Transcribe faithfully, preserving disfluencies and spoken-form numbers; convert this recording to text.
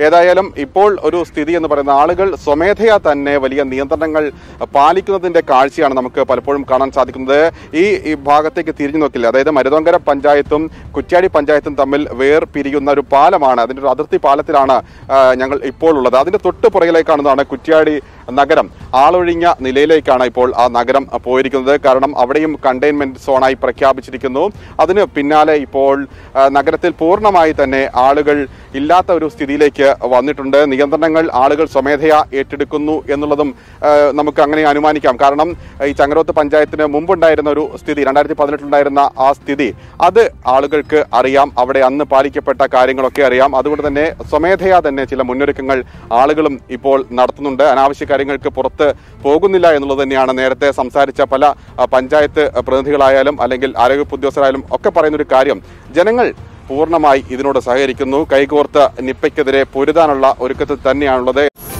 ഏതായാലും ഇപ്പോൾ ഒരു സ്ഥിതി എന്ന് പറയുന്ന ആളുകൾ സ്വമേധയാ തന്നെ വലിയ നിയന്ത്രണങ്ങൾ പാലിക്കുന്നതിന്റെ കാഴ്ചയാണ് നമുക്ക് പലപ്പോഴും കാണാൻ സാധിക്കുന്നത്. ഈ ഈ ഭാഗത്തേക്ക് തിരിഞ്ഞു നോക്കില്ല, അതായത് മരുതോങ്കര പഞ്ചായത്തും കുറ്റ്യാടി പഞ്ചായത്തും തമ്മിൽ വേർപിരിയുന്ന ഒരു പാലമാണ്, അതിന്റെ ഒരു അതിർത്തി പാലത്തിലാണ് ഞങ്ങൾ ഇപ്പോൾ ഉള്ളത്. അതിന്റെ തൊട്ട് പുറകിലേക്ക് കാണുന്നതാണ് കുറ്റ്യാടി നഗരം. ആളൊഴിഞ്ഞ നിലയിലേക്കാണ് ഇപ്പോൾ ആ നഗരം പോയിരിക്കുന്നത്. കാരണം അവിടെയും കണ്ടെയ്ൻമെന്റ് സോണായി പ്രഖ്യാപിച്ചിരിക്കുന്നു. അതിന് പിന്നാലെ ഇപ്പോൾ നഗരത്തിൽ പൂർണ്ണമായി തന്നെ ആളുകൾ ഇല്ലാത്ത ഒരു സ്ഥിതിയിലേക്ക് വന്നിട്ടുണ്ട്. നിയന്ത്രണങ്ങൾ ആളുകൾ സ്വമേധയാ ഏറ്റെടുക്കുന്നു എന്നുള്ളതും നമുക്ക് അങ്ങനെ അനുമാനിക്കാം. കാരണം ഈ ചങ്ങരോത്ത് പഞ്ചായത്തിന് മുമ്പുണ്ടായിരുന്ന ഒരു സ്ഥിതി, രണ്ടായിരത്തി പതിനെട്ടിലുണ്ടായിരുന്ന ആ സ്ഥിതി, അത് ആളുകൾക്ക് അറിയാം. അവിടെ അന്ന് പാലിക്കപ്പെട്ട കാര്യങ്ങളൊക്കെ അറിയാം. അതുകൊണ്ട് തന്നെ സ്വമേധയാ തന്നെ ചില മുന്നൊരുക്കങ്ങൾ ആളുകളും ഇപ്പോൾ നടത്തുന്നുണ്ട്. അനാവശ്യ കാര്യങ്ങൾക്ക് പുറത്ത് പോകുന്നില്ല എന്നുള്ളത് തന്നെയാണ് നേരത്തെ സംസാരിച്ച പല പഞ്ചായത്ത് പ്രതിനിധികളായാലും അല്ലെങ്കിൽ ആരോഗ്യ ഉദ്യോഗസ്ഥരായാലും ഒക്കെ പറയുന്നൊരു കാര്യം. ജനങ്ങൾ പൂർണ്ണമായി ഇതിനോട് സഹകരിക്കുന്നു. കൈകോർത്ത് നിപ്പയ്ക്കെതിരെ പൊരുതാനുള്ള ഒരുക്കത്തിൽ തന്നെയാണുള്ളത്.